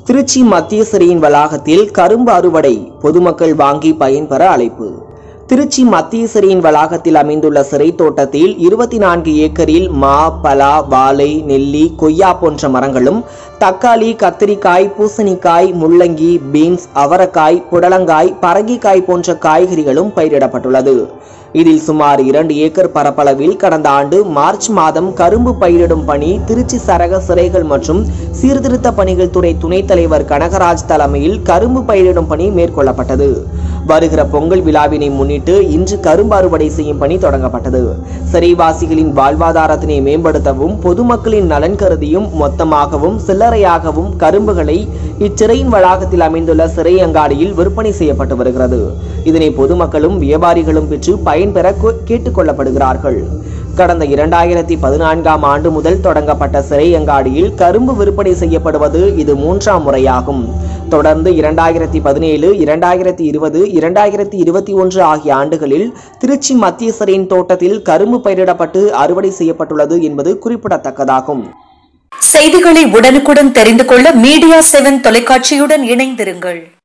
திருச்சி மத்திய சிறையின் வளாகத்தில் கரும்பு அறுவடை, பொதுமக்கள் வாங்கி பயன்பெற அழைப்பு. திருச்சி மத்திய சிறையின் வளாகத்தில் அமைந்துள்ள சிறை தோட்டத்தில் 24 ஏக்கரில் மா, பலா, வாழை, நெல்லி, கொய்யா போன்ற மரங்களும், தக்காளி, கத்திரிக்காய், பூசணிக்காய், முள்ளங்கி, பீன்ஸ், அவரைக்காய், புடலங்காய், பரங்கிக்காய் போன்ற காய்கறிகளும் பயிரிடப்பட்டுள்ளது. இதில் சுமார் 2 ஏக்கர் பரப்பளவில் கடந்த ஆண்டு மார்ச் மாதம் கரும்பு பயிரிடும் பணி திருச்சி சரக சிறைகள் மற்றும் சீர்திருத்த பணிகள் துறை துணைத் தலைவர் கனகராஜ் தலைமையில் கரும்பு பயிரிடும் பணி மேற்கொள்ளப்பட்டது. வருகிற பொங்கல் விழாவினை முன்னிட்டு இன்று கரும்பு அறுவடை செய்யும் பணி தொடங்கப்பட்டது. சிறைவாசிகளின் வாழ்வாதாரத்தினை மேம்படுத்தவும், பொதுமக்களின் நலன் கருதியும் மொத்தமாகவும் சில்லறையாகவும் கரும்புகளை இச்சிறையின் வளாகத்தில் அமைந்துள்ள சிறை அங்காடியில் விற்பனை செய்யப்பட்டு வருகிறது. இதனை பொதுமக்களும் வியாபாரிகளும் பெற்று பயன்பெற கேட்டுக் கொள்ளப்படுகிறார்கள். கடந்த 2014ஆம் ஆண்டு முதல் தொடங்கப்பட்ட சிறை அங்காடியில் கரும்பு விற்பனை செய்யப்படுவது இது 3ஆம் முறையாகும். தொடர்ந்து 2017, 2020, 2021 ஆகிய ஆண்டுகளில் திருச்சி மத்திய சிறையின் தோட்டத்தில் கரும்பு பயிரிடப்பட்டு அறுவடை செய்யப்பட்டுள்ளது என்பது குறிப்பிடத்தக்கதாகும். செய்திகளை உடனுக்குடன் தெரிந்து கொள்ள மீடியா 7 தொலைக்காட்சியுடன் இணைந்திருங்கள்.